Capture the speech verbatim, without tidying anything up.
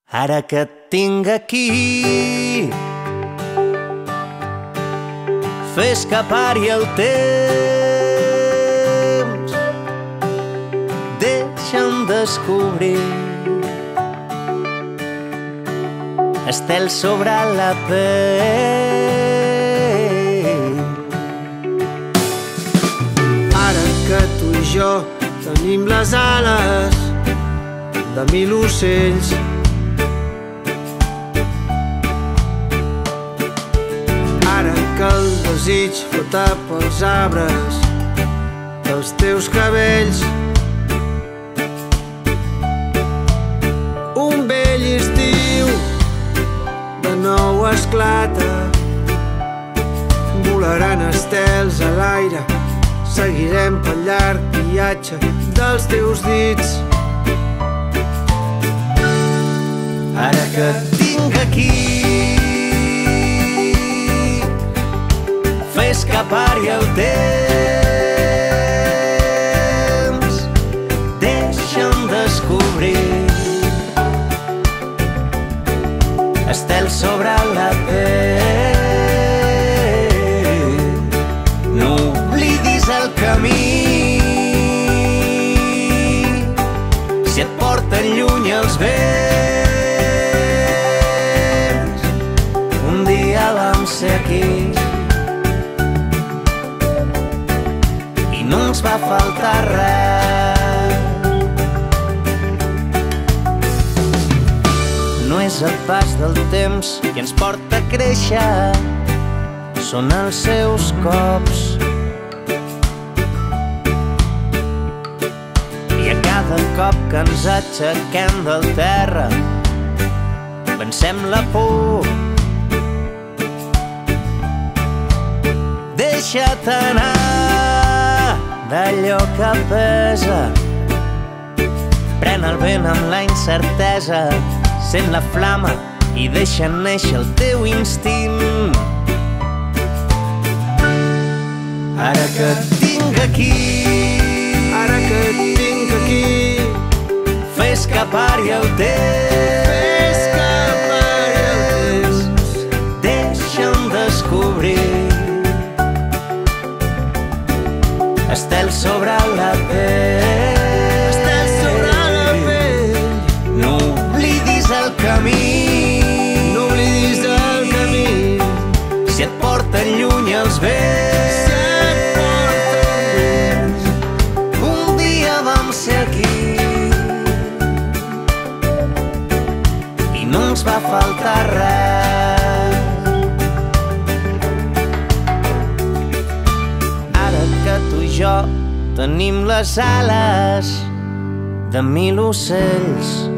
Ara que et tinc aquí, fer escapar-hi el temps, deixa'm descobrir estels sobre la pell. Ara que tu i jo tenim les ales de mil ocells, ara que el desig flota pels arbres dels teus cabells, un vell estiu de nou esclata, volaran estels a l'aire, seguirem pel llarg viatge dels teus dits. Ara que et tinc aquí, fer escapar-hi el temps, deixa'm descobrir estels sobre la pell. No oblidis el camí, si et porten lluny els vents. Un dia vam ser aquí i no ens va faltar res. No és el pas del temps que ens porta a créixer, són els seus cops. I a cada cop que ens aixequem del terra, vencem la por. Deixa't anar d'allò que pesa, pren el vent amb la incertesa, sent la flama i deixa néixer el teu instint. Ara que et tinc aquí, Ara que et tinc aquí, fer escapar-hi el temps, fer escapar-hi el temps. deixa'm descobrir estels sobre la pell. Estels sobre la pell. No oblidis el camí, No oblidis el camí, si et porten lluny els vents. si et porten. Un dia vam ser aquí i no ens va faltar res. Ara que tu i jo tenim les ales de mil ocells,